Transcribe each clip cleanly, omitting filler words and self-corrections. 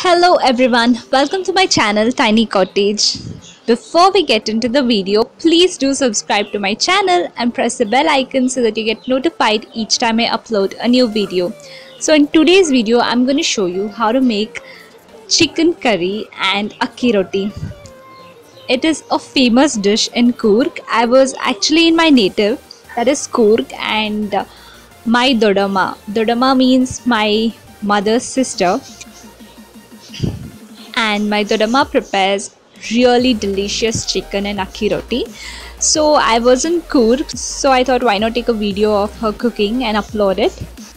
Hello everyone, welcome to my channel Tiny Cottage. Before we get into the video, please do subscribe to my channel and press the bell icon so that you get notified each time I upload a new video. So in today's video, I'm going to show you how to make chicken curry and akki roti. It is a famous dish in Coorg. I was actually in my native, that is Coorg, and my Dodama. Dodama means my mother's sister. And my Dodama prepares really delicious chicken and akki roti. So I was in Coorg, so I thought why not take a video of her cooking and upload it.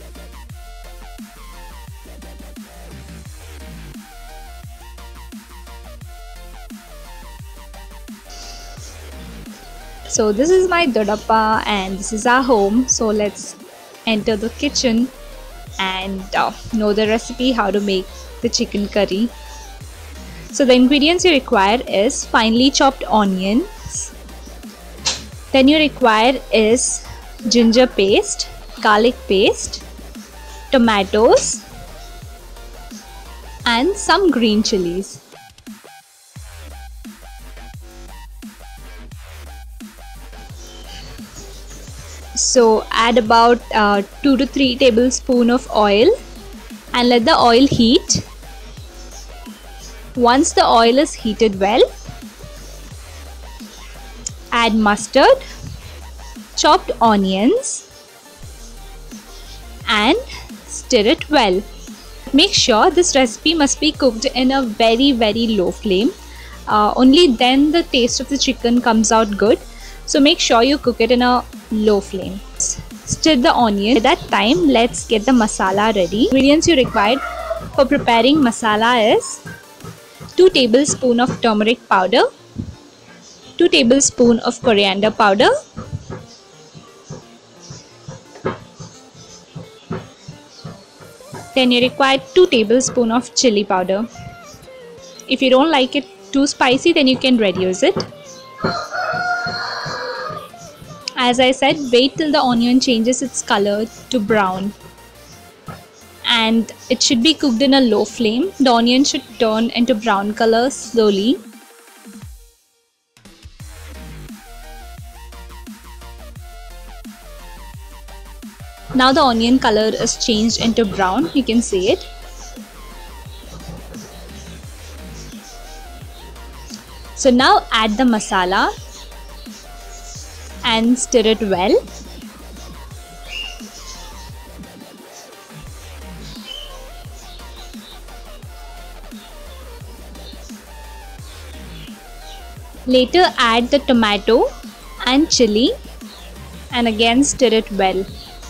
So this is my Dodappa and this is our home. So let's enter the kitchen and know the recipe how to make the chicken curry. So the ingredients you require is finely chopped onions. Then you require is ginger paste, garlic paste, tomatoes and some green chilies. So add about 2 to 3 tablespoons of oil and let the oil heat. Once the oil is heated well, add mustard, chopped onions and stir it well. Make sure this recipe must be cooked in a very low flame. Only then the taste of the chicken comes out good. So make sure you cook it in a low flame. Stir the onion. At that time, let's get the masala ready. Ingredients you require for preparing masala is 2 tablespoons of turmeric powder, 2 tablespoons of coriander powder, then you require 2 tablespoons of chili powder. If you don't like it too spicy, then you can reduce it. As I said, wait till the onion changes its color to brown. And it should be cooked in a low flame. The onion should turn into brown color slowly. Now the onion color is changed into brown. You can see it. So now add the masala and stir it well. Later add the tomato and chili and again stir it well.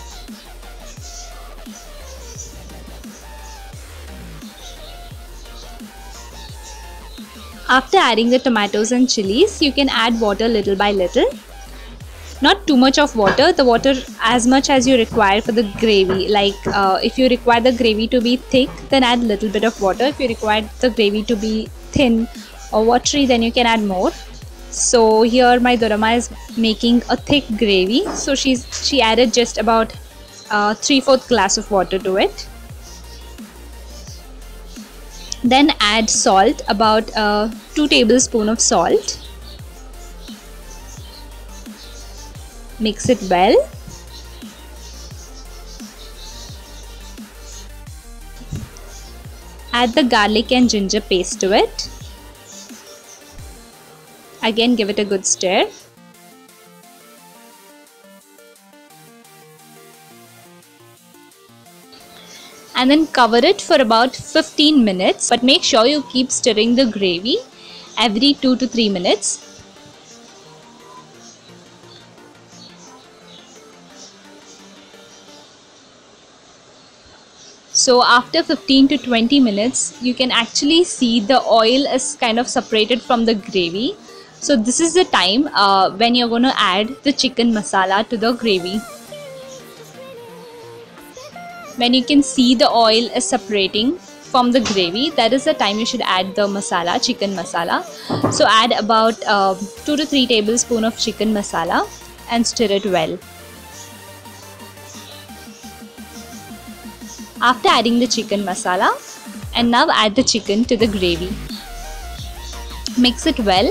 After adding the tomatoes and chilies, you can add water little by little. Not too much of water, the water as much as you require for the gravy. Like if you require the gravy to be thick, then add little bit of water. If you require the gravy to be thin or watery, then you can add more. So here my Dodama is making a thick gravy. So she added just about 3/4 glass of water to it. Then add salt, about 2 tablespoons of salt. Mix it well. Add the garlic and ginger paste to it. Again, give it a good stir. And then cover it for about 15 minutes. But make sure you keep stirring the gravy every 2 to 3 minutes. So after 15 to 20 minutes, you can actually see the oil is kind of separated from the gravy. So this is the time when you're going to add the chicken masala to the gravy. When you can see the oil is separating from the gravy, that is the time you should add the masala, chicken masala. So add about 2 to 3 tablespoons of chicken masala and stir it well. After adding the chicken masala, And now add the chicken to the gravy. Mix it well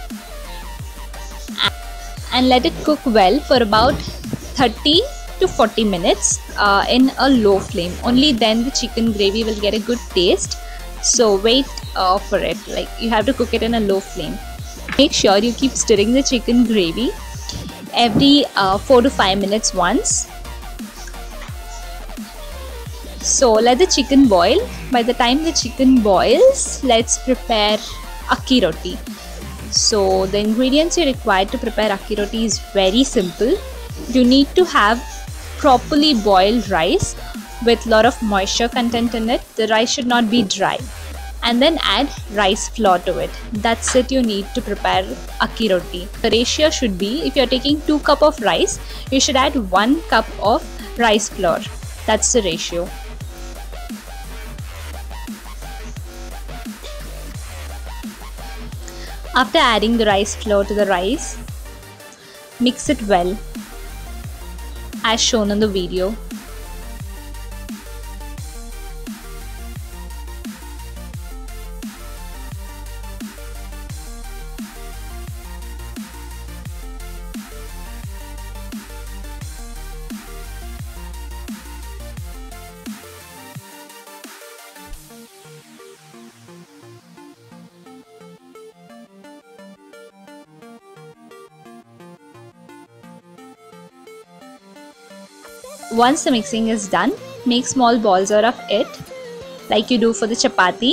and let it cook well for about 30 to 40 minutes in a low flame. Only then the chicken gravy will get a good taste. So wait for it. Like, you have to cook it in a low flame. Make sure you keep stirring the chicken gravy every 4 to 5 minutes once. So let the chicken boil. By the time the chicken boils, let's prepare akki roti. So the ingredients you require to prepare akki roti is very simple. You need to have properly boiled rice with lot of moisture content in it. The rice should not be dry. And then add rice flour to it. That's it you need to prepare akki roti. The ratio should be, if you're taking 2 cups of rice, you should add 1 cup of rice flour. That's the ratio. After adding the rice flour to the rice, mix it well as shown in the video. Once the mixing is done, make small balls out of it like you do for the chapati.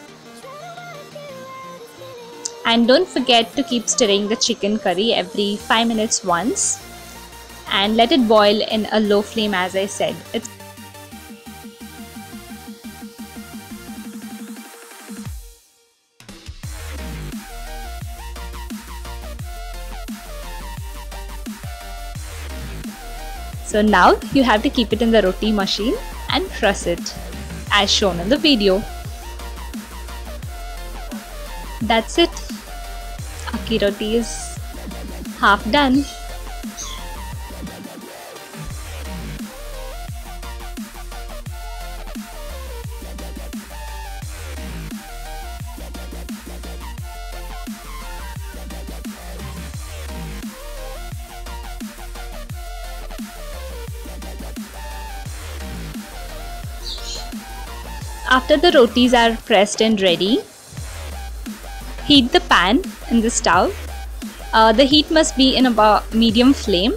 And don't forget to keep stirring the chicken curry every 5 minutes once. And let it boil in a low flame, as I said. So now you have to keep it in the roti machine and press it as shown in the video. That's it. Akki roti is half done. After the rotis are pressed and ready, heat the pan in the stove. The heat must be in about medium flame.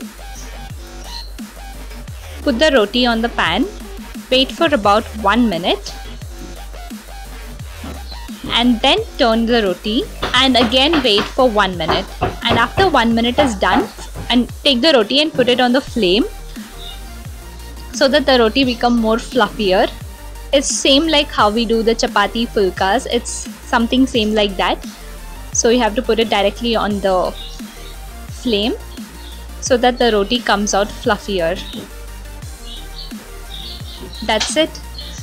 Put the roti on the pan. Wait for about 1 minute. And then turn the roti and again wait for 1 minute. And after 1 minute is done, and take the roti and put it on the flame so that the roti become more fluffier. It's same like how we do the chapati fulkas. It's something same like that. So you have to put it directly on the flame so that the roti comes out fluffier. That's it.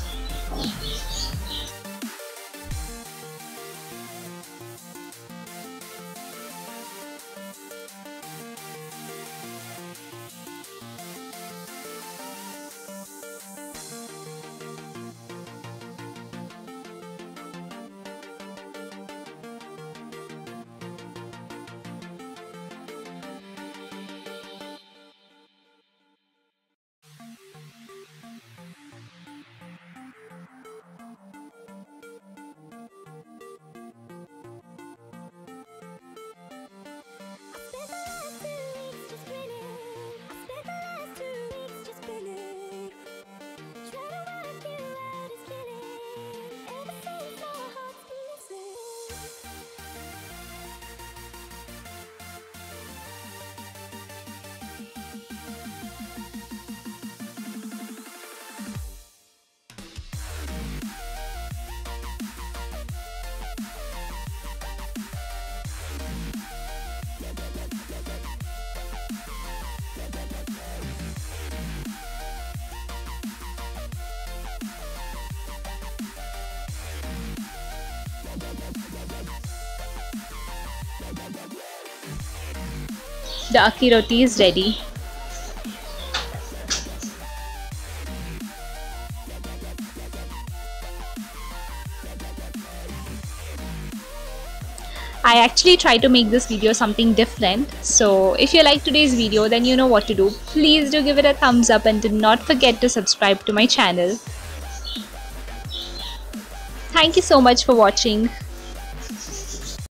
The akki roti is ready. I actually try to make this video something different. So if you like today's video, then you know what to do. Please do give it a thumbs up and do not forget to subscribe to my channel. Thank you so much for watching.